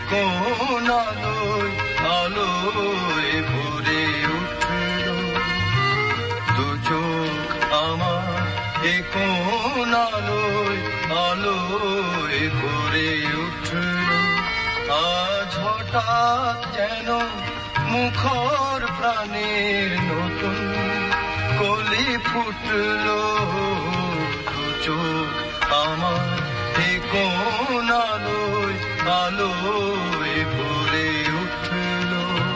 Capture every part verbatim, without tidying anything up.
কোন আলোয় আলোয় ভরে উঠল দু চোখ আমার, এ কোন আলোয় আলোয় ভরে উঠল। আজ হঠাৎ যেন মুখর প্রাণের নতুন কলি ফুটল দু চোখ আমার, এ কোন আলোয় আলোয় ভরে উঠল।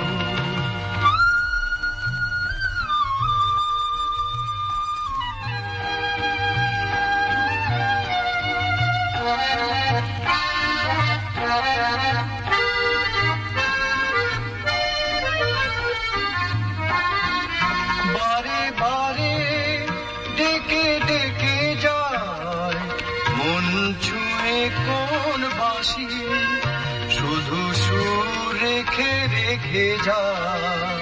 বারে বারে ডেকে ডেকে যায় মন ছুঁয়ে কোন বাঁশি, শুধু সুর রেখে রেখে যায়।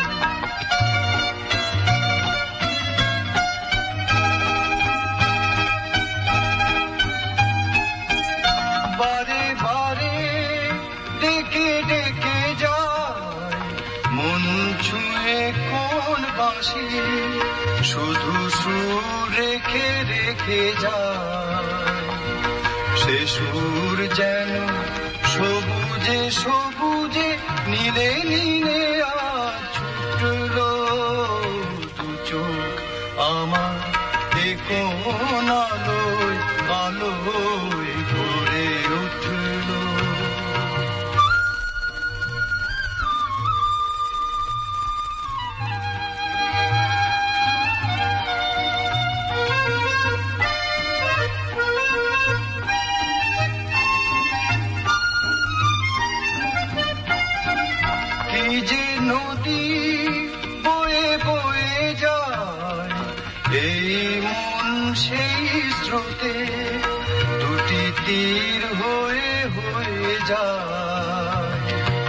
বারে বারে ডেকে ডেকে যায় মন ছুঁয়ে কোন বাঁশি, শুধু সুর রেখে রেখে যায়। সে সুর যেন সবুজে সবুজে নীলে নীলে আজ ছুটল দু চোখ আমার, এ কোন আলোয় আলোয় ভরে উঠল। কি যে নদী বয়ে বয়ে যায় এই মন সেই স্রোতে, দুটি তীর হয়ে হয়ে যায়।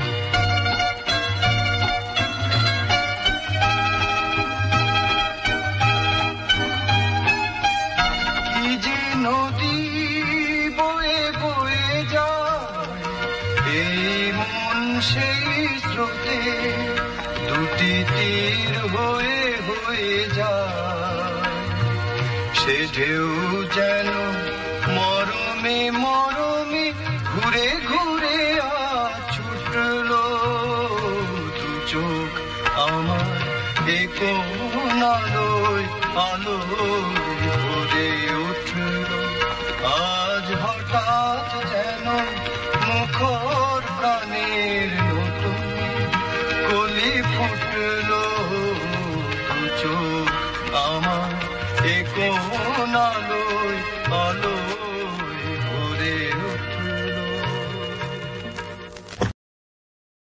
কি যে নদী বয়ে বয়ে যায় এই মন সেই স্রোতে, দুটি তীর হয়ে হয়ে যায়। সে ঢেউ যেন মরমে মরমে ঘুরে ঘুরে আজ ছুটল দু চোখ আমার, এ কোন আলোয় আলোয় ভরে উঠল। আজ হঠাৎ যেন মুখর প্রাণের নতুন কলি ফুটল দু চোখ আমার, এ কোন